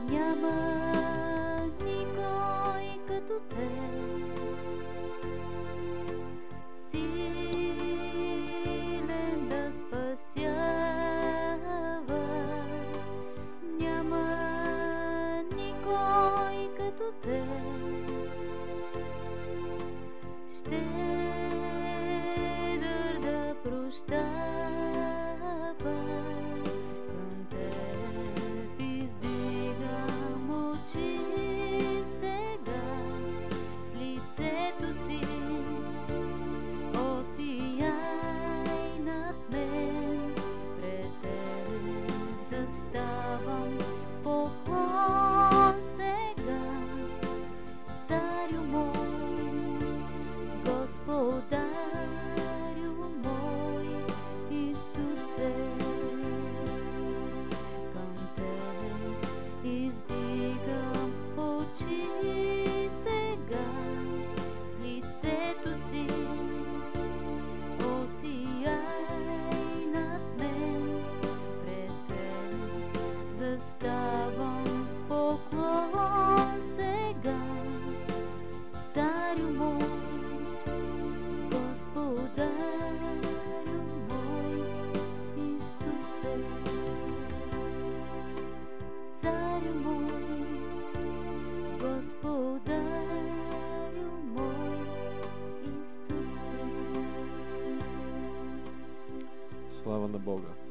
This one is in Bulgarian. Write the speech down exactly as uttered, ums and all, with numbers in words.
Няма никой като те, силен да спасява. Няма никой като те, щедър да прощава. Към теб издигам очи сега, с лицето си осияй над мен. Пред теб заставам, поклон сега, царю мой, Господарю мой, Исусе. Към теб издигам очи сега, с лицето си осияй над мен. Пред теб заставам, поклон сега, царю мой, Господарю мой, Исусе. Царю мой, Господарю мой, Исусе. Слава на Бога!